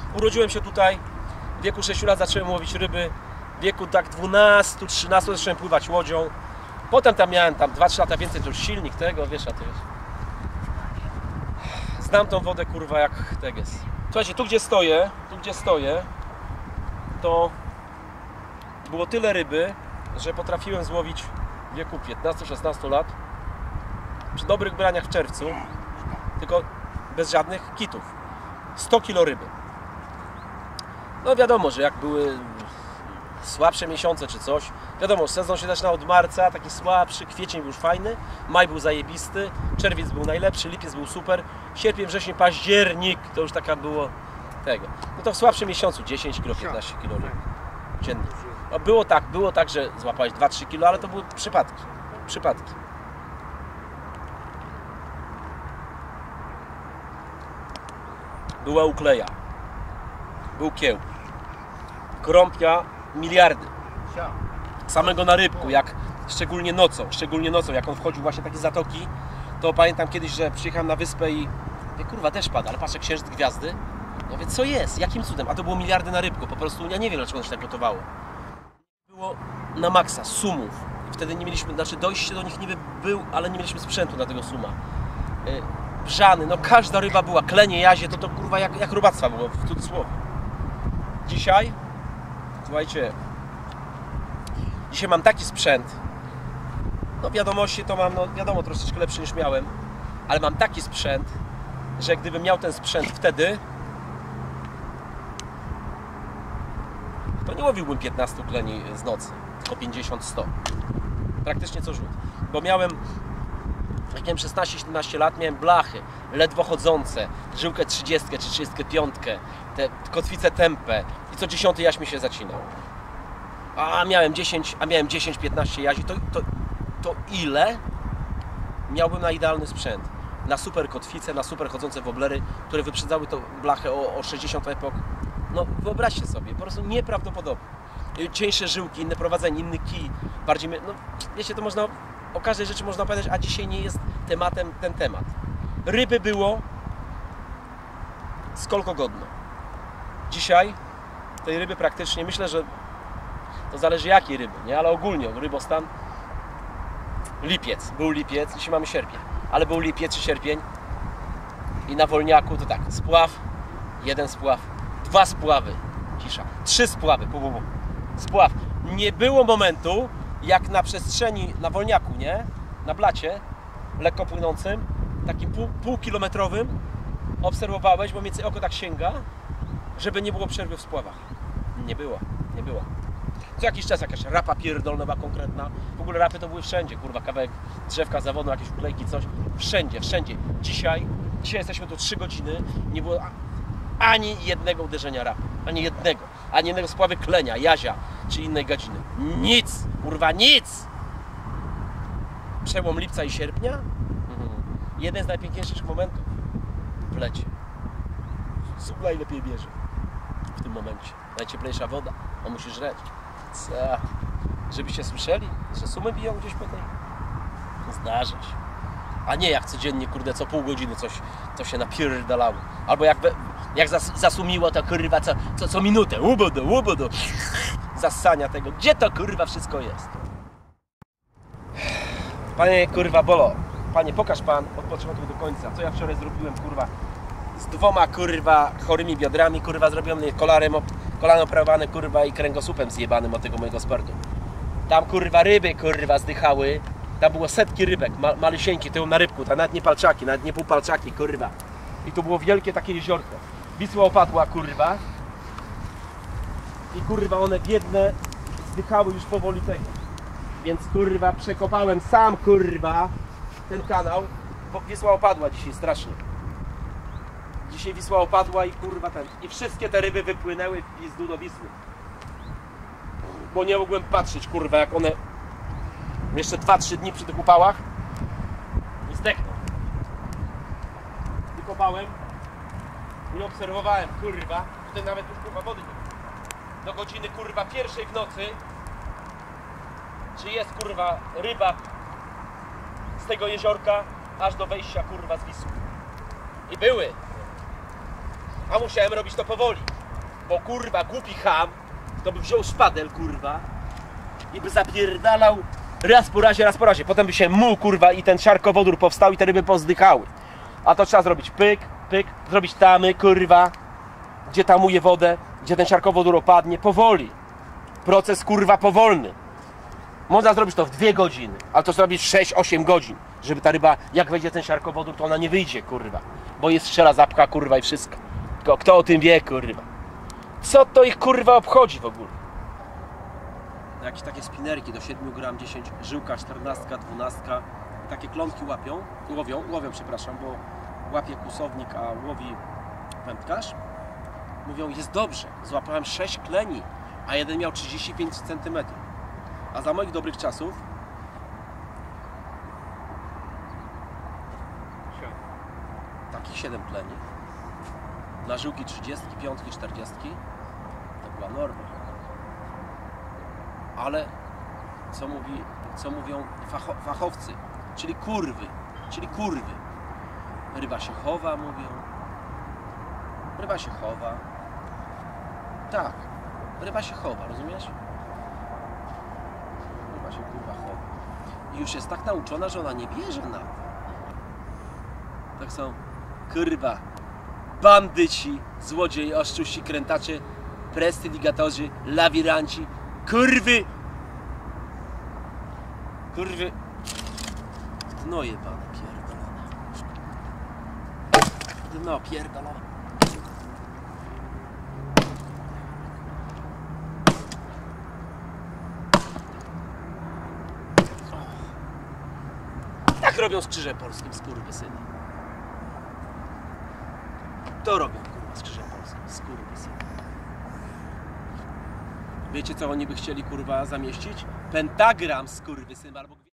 Urodziłem się tutaj, w wieku 6 lat zacząłem łowić ryby, w wieku tak 12-13 zacząłem pływać łodzią. Potem tam miałem 2-3 lata więcej, to już silnik tego, wiesz, a to jest. Znam tą wodę, kurwa, jak teges. Słuchajcie, tu gdzie stoję, to było tyle ryby, że potrafiłem złowić w wieku 15-16 lat przy dobrych braniach w czerwcu, tylko bez żadnych kitów, 100 kg ryby. No wiadomo, że jak były słabsze miesiące czy coś, wiadomo, sezon się zaczyna od marca, taki słabszy, kwiecień był już fajny, maj był zajebisty, czerwiec był najlepszy, lipiec był super, sierpień, wrzesień, październik to już taka było tego. No to w słabszym miesiącu 10 kg, 15 kg ryby dziennie. No było tak, że złapałeś 2-3 kg, ale to były przypadki. Była ukleja, był kieł, krąpia, miliardy. Samego na rybku, jak szczególnie nocą, jak on wchodził właśnie takie zatoki, to pamiętam kiedyś, że przyjechałem na wyspę i kurwa, deszcz pada, ale patrzę, księżyc, gwiazdy. Ja mówię, co jest? Jakim cudem? A to było miliardy na rybku, po prostu ja nie wiem, dlaczego on się tak gotowało. Było na maksa, sumów. I wtedy nie mieliśmy, znaczy dojście do nich niby był, ale nie mieliśmy sprzętu na tego suma. Brzany, no każda ryba była, klenie, jazie, to kurwa jak rybactwa było, w cudzysłowie. Dzisiaj, słuchajcie, dzisiaj mam taki sprzęt, no wiadomości to mam, no wiadomo, troszeczkę lepszy niż miałem, ale mam taki sprzęt, że gdybym miał ten sprzęt wtedy, to nie łowiłbym 15 kleni z nocy, tylko 50-100. Praktycznie co rzut. Bo miałem, jak miałem 16-17 lat, miałem blachy, ledwo chodzące, żyłkę 30 czy 35, te kotwice tępe i co 10 jaś mi się zacinał. A miałem 10-15 jazi, to ile miałbym na idealny sprzęt? Na super kotwice, na super chodzące woblery, które wyprzedzały tą blachę o 60 epok. No wyobraźcie sobie, po prostu nieprawdopodobne. Cieńsze żyłki, inne prowadzenie, inny kij, bardziej, no wiecie, to można, o każdej rzeczy można opowiadać, a dzisiaj nie jest tematem ten temat. Ryby było skolko godno. Dzisiaj tej ryby praktycznie, myślę, że to zależy jakiej ryby, nie? Ale ogólnie rybostan, był lipiec, dzisiaj mamy sierpień, ale był lipiec czy sierpień i na wolniaku to tak, spław, 1 spław, 2 spławy, cisza, 3 spławy, spław. Nie było momentu, jak na przestrzeni, na wolniaku, nie? Na blacie, lekko płynącym, takim półkilometrowym, obserwowałeś, bo między oko tak sięga, żeby nie było przerwy w spławach. Nie było. Co jakiś czas jakaś rapa pierdolnowa konkretna. W ogóle rapy to były wszędzie, kurwa, kawałek drzewka zawodną, jakieś uklejki, coś. Wszędzie. Dzisiaj jesteśmy tu 3 godziny, nie było ani jednego uderzenia rapy. Ani jednego spławy klenia, jazia, czy innej gadziny. Nic, kurwa, nic! Przełom lipca i sierpnia? Jeden z najpiękniejszych momentów w lecie. Sum najlepiej bierze w tym momencie. Najcieplejsza woda, a musisz żreć. Co? Żebyście słyszeli, że sumy biją gdzieś po tej? Zdarza się. A nie jak codziennie, kurde, co pół godziny coś się napierdalało. Albo jak zasumiło to, kurwa, co minutę. Łubodo. Zassania tego. Gdzie to, kurwa, wszystko jest? Panie, kurwa, Bolo. Panie, pokaż pan od początku do końca, co ja wczoraj zrobiłem, kurwa. Z 2, kurwa, chorymi biodrami, kurwa, zrobiłem kolano oprawowane, kurwa, i kręgosłupem zjebanym od tego mojego sportu. Tam, kurwa, ryby, kurwa, zdychały. Tam było setki rybek, malusieńkie, to na rybku, tam nawet nie palczaki, nawet nie półpalczaki, kurwa. I tu było wielkie takie jeziorko. Wisła opadła, kurwa. I, kurwa, one biedne zdychały już powoli tego. Więc, kurwa, przekopałem sam, kurwa, ten kanał, bo Wisła opadła dzisiaj strasznie. Dzisiaj Wisła opadła i kurwa i wszystkie te ryby wypłynęły w pizdu do Wisły. Bo nie mogłem patrzeć, kurwa, jak one jeszcze 2-3 dni przy tych upałach i zdechną. I kopałem i obserwowałem, kurwa, tutaj nawet już, kurwa, wody nie ma. Do godziny, kurwa, 1 w nocy, czy jest, kurwa, ryba z tego jeziorka aż do wejścia, kurwa, z Wisły. I były. A musiałem robić to powoli. Bo kurwa głupi ham to by wziął szpadel kurwa i by zapierdalał raz po razie. Potem by się muł kurwa i ten siarkowodór powstał i te ryby pozdychały. A to trzeba zrobić pyk, pyk, zrobić tamy kurwa, gdzie tamuje wodę, gdzie ten siarkowodór opadnie, powoli. Proces kurwa powolny. Można zrobić to w 2 godziny, ale to zrobić 6-8 godzin, żeby ta ryba, jak wejdzie ten siarkowodór, to ona nie wyjdzie kurwa, bo jest strzela, zapcha kurwa i wszystko. Tylko kto o tym wie kurwa? Co to ich kurwa obchodzi w ogóle? Jakieś takie spinerki do 7 gram 10, żyłka 14, 12, takie klonki łowią, przepraszam, bo łapie kłusownik, a łowi wędkarz. Mówią, jest dobrze, złapałem 6 kleni, a jeden miał 35 cm. A za moich dobrych czasów takich 7 kleni na żyłki 35, 40 to była norma. Ale co mówią fachowcy, czyli kurwy. Ryba się chowa, mówią. Ryba się chowa. Tak, ryba się chowa, rozumiesz? Ryba się kurwa chowa. I już jest tak nauczona, że ona nie bierze na to. Tak są kurwa bandyci, złodzieje, oszczuści, krętacze, prestyligatorzy, lawiranci, kurwy, dno jebane, pierdolone. Dno pierdolone. Tak robią z krzyżem polskim, skurwysyny. To robią kurwa z krzyżem polskim, skurwysyny. Wiecie co oni by chcieli kurwa zamieścić? Pentagram, skurwysyn, albo